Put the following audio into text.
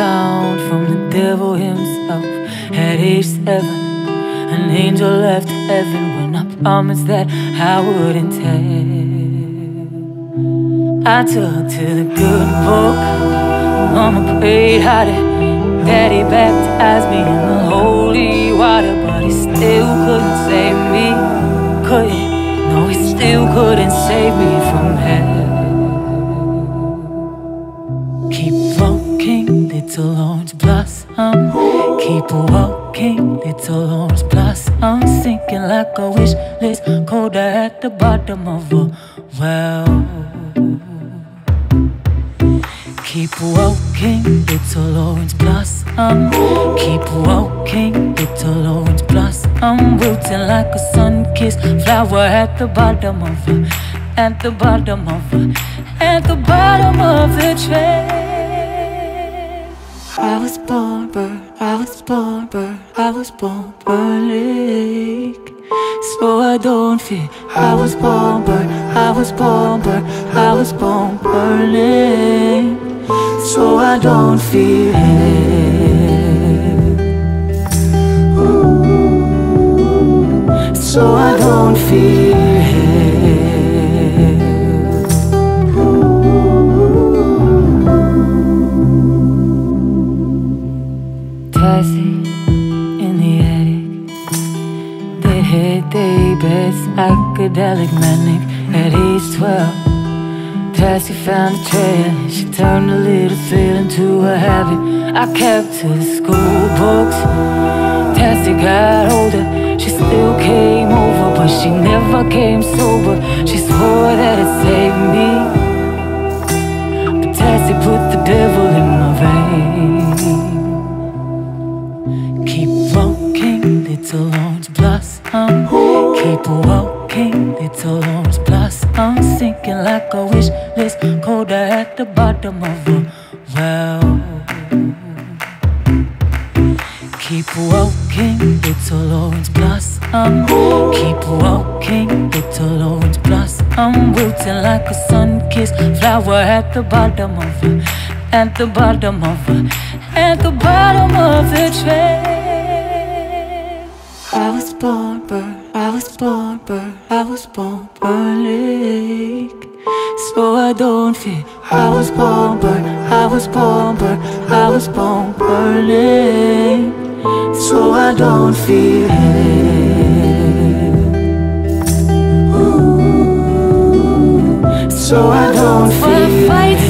found from the devil himself at age 7. An angel left heaven when I promised that I wouldn't tell. I took to the good book. Mama prayed harder. Daddy baptized me in the holy water, but he still couldn't save me. No, he still couldn't save me from hell. Keep walking, little orange blossom. Keep walking, little orange blossom. Sinking like a wish list, colder at the bottom of a well. Keep walking, little orange blossom. Keep walking, little orange blossom. Wilting like a sun-kissed flower at the bottom of a, at the bottom of a, at the bottom of the trail. I was born bird, I was born bird, I was born burning. So I don't fear. I was born bird, I was born bird, I was born burning. So I don't fear hell. So I don't fear hell. Tassie in the attic, they hit their bed, psychedelic manic at age 12. Tassie found a trail, she turned a little thrill into a habit. I kept to the school books. Tassie got older, she still came over, but she never came sober. She swore that it saved me, but Tassie put the devil in my vein. Keep walking, little orange blossom. Keep walking, little orange blossom. Sinking like a wish list, colder at the bottom of a well. Keep walking, little orange blossom. Keep walking, little orange blossom. Wilting like a sun-kissed flower at the bottom of a, at the bottom of a, at the bottom of the trail. I was born bird, I was born bird, I was born burning. So I don't fear. I was born bird, I was born bird, I was born burning. So I don't fear hell. So I don't fear hell.